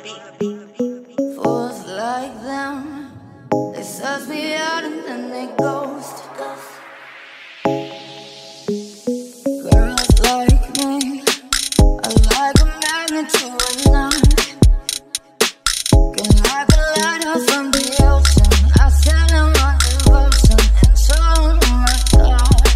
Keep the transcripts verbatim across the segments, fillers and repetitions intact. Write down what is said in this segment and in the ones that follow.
Fools like them, they suss me out and then they ghost. Girls like me are like a magnet to a knife. Can like a lighthouse from the ocean. I send them my devotion and show them my thoughts.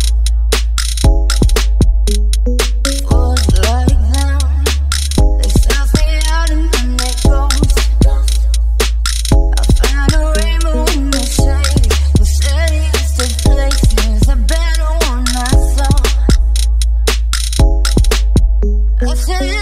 Fools like them, they suss me out and then they ghost. I find a rainbow in the shade, the steadiest of places, a better one I saw. I said,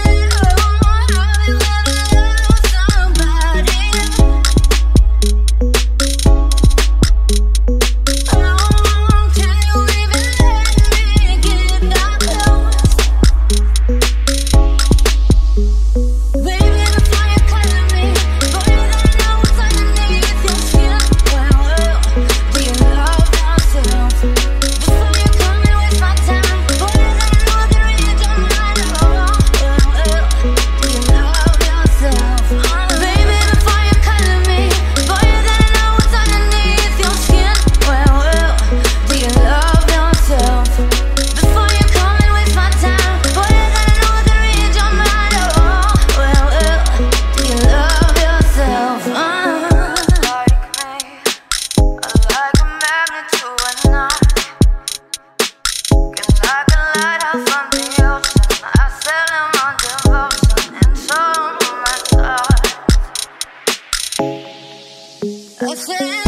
I said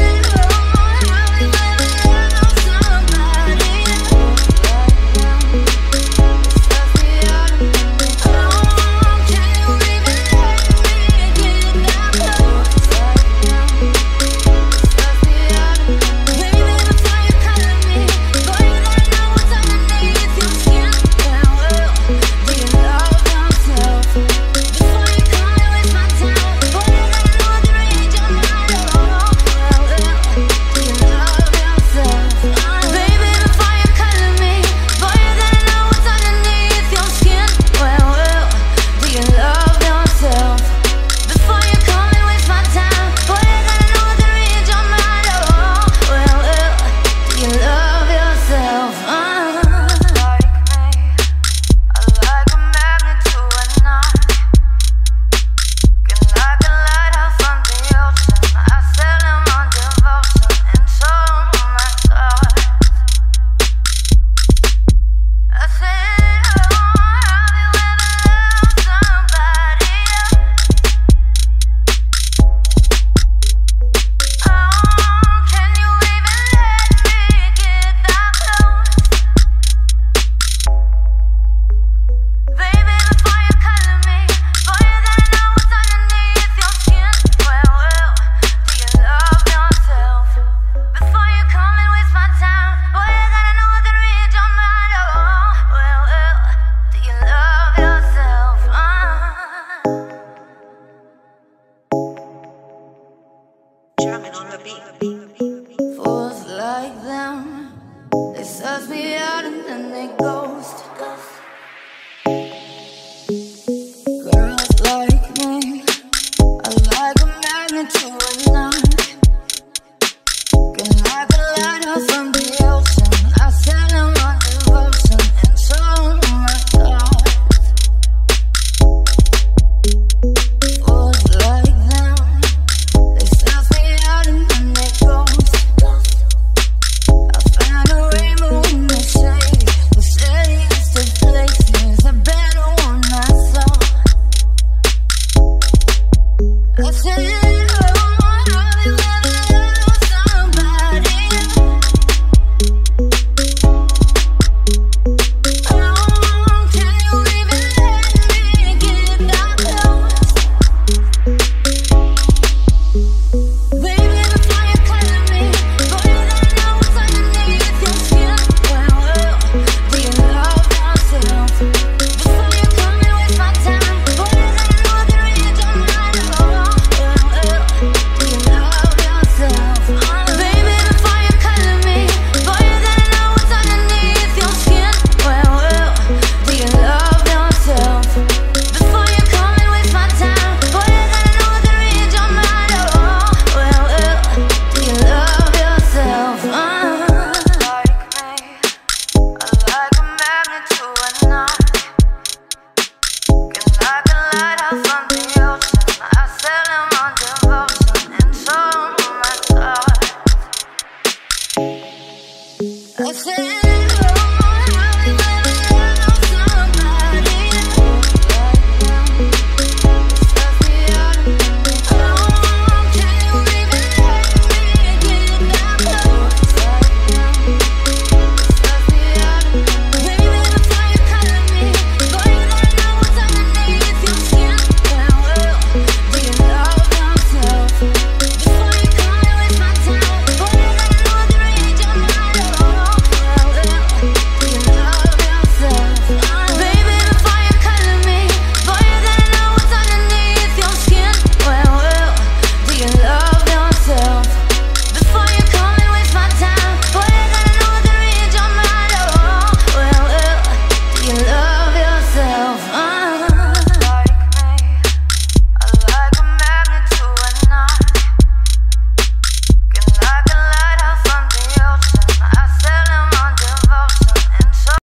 fools like them, they suss me out and then they ghost. Girls like me are like a magnet to a knife. Can like a lighthouse from the ocean. I send them my devotion and show them my thoughts. Fools like them, they suss me out and then they ghost. I find a rainbow in the shade, the steadiest of places, a better one I saw. I said